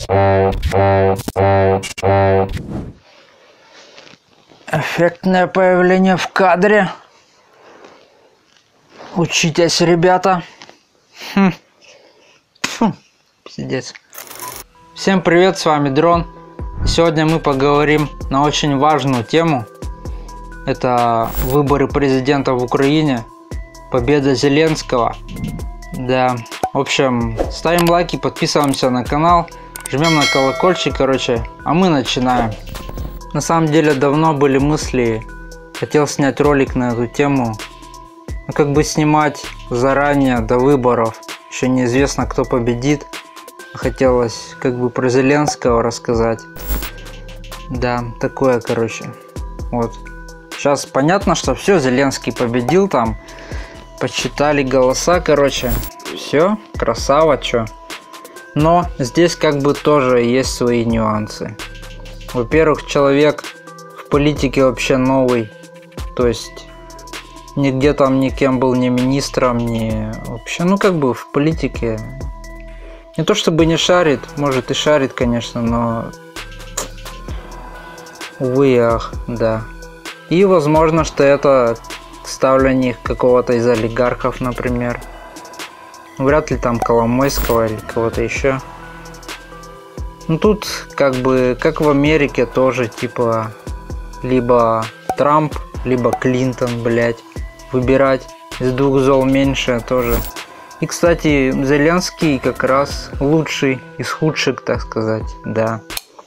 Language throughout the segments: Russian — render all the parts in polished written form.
Эффектное появление в кадре. Учитесь, ребята. Пиздец. Всем привет, с вами Дрон. Сегодня мы поговорим на очень важную тему. Это выборы президента в Украине. Победа Зеленского. Да. В общем, ставим лайки, подписываемся на канал, жмем на колокольчик, короче, а мы начинаем. На самом деле давно были мысли, хотел снять ролик на эту тему, но как бы снимать заранее до выборов, еще неизвестно, кто победит. Хотелось как бы про Зеленского рассказать. Да, такое, короче. Вот. Сейчас понятно, что все, Зеленский победил, там подсчитали голоса, короче. Все, красава, чё. Но здесь как бы тоже есть свои нюансы. Во-первых, человек в политике вообще новый. То есть нигде там никем был, ни министром, ни вообще, ну как бы в политике. Не то чтобы не шарит, может и шарит, конечно, но увы и ах, да. И возможно, что это ставление какого-то из олигархов, например. Вряд ли там Коломойского или кого-то еще. Ну тут как бы, как в Америке тоже, типа, либо Трамп, либо Клинтон, блять. Выбирать из двух зол меньше тоже. И, кстати, Зеленский как раз лучший из худших, так сказать, да.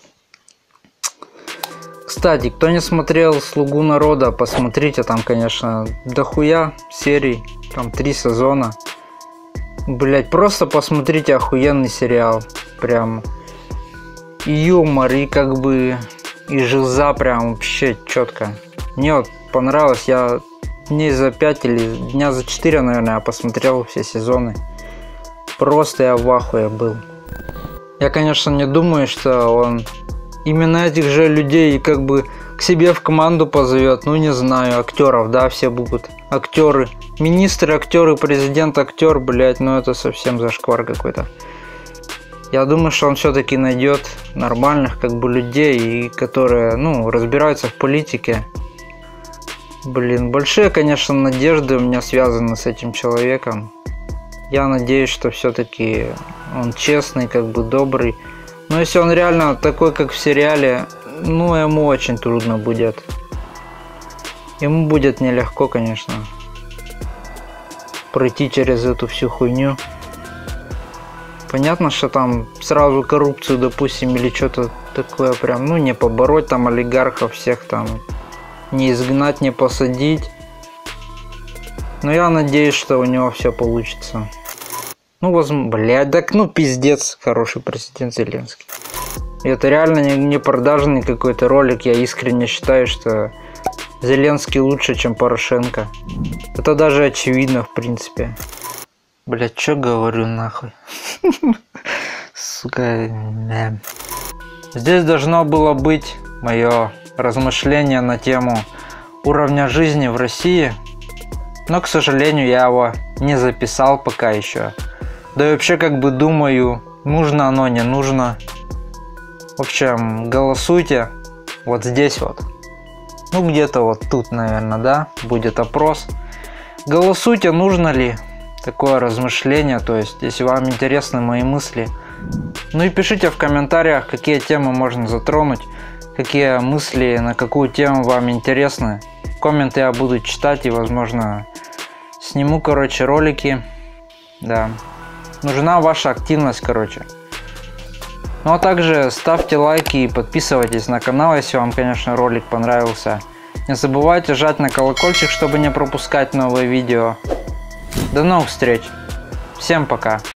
Кстати, кто не смотрел «Слугу народа», посмотрите, там, конечно, дохуя серий, там 3 сезона. Блять, просто посмотрите, охуенный сериал. Прям и юмор, и как бы и жиза прям вообще четко. Мне вот понравилось, я дней за 5 или дня за 4, наверное, посмотрел все сезоны. Просто я в ахуе был. Я, конечно, не думаю, что он именно этих же людей как бы к себе в команду позовет. Ну, не знаю, актеров, да, все будут актеры. Министр, актеры, президент, актер, блять, ну это совсем зашквар какой-то. Я думаю, что он все-таки найдет нормальных как бы людей, и которые, ну, разбираются в политике. Блин, большие, конечно, надежды у меня связаны с этим человеком. Я надеюсь, что все-таки он честный, как бы добрый. Но если он реально такой, как в сериале, ну, ему очень трудно будет. Ему будет нелегко, конечно, пройти через эту всю хуйню. Понятно, что там сразу коррупцию, допустим, или что-то такое прям, ну, не побороть там олигархов всех там, не изгнать, не посадить. Но я надеюсь, что у него все получится. Ну, возможно, блядь, так, ну, пиздец, хороший президент Зеленский. И это реально не продажный какой-то ролик, я искренне считаю, что Зеленский лучше, чем Порошенко. Это даже очевидно, в принципе. Блять, чё говорю нахуй? Сука. Здесь должно было быть мое размышление на тему уровня жизни в России. Но, к сожалению, я его не записал пока еще. Да и вообще, как бы думаю, нужно оно, не нужно. В общем, голосуйте вот здесь вот. Ну, где-то вот тут, наверное, да, будет опрос. Голосуйте, нужно ли такое размышление, то есть, если вам интересны мои мысли. Ну и пишите в комментариях, какие темы можно затронуть, какие мысли, на какую тему вам интересны. Комменты я буду читать и, возможно, сниму, короче, ролики. Да. Нужна ваша активность, короче. Ну а также ставьте лайки и подписывайтесь на канал, если вам, конечно, ролик понравился. Не забывайте жать на колокольчик, чтобы не пропускать новые видео. До новых встреч. Всем пока.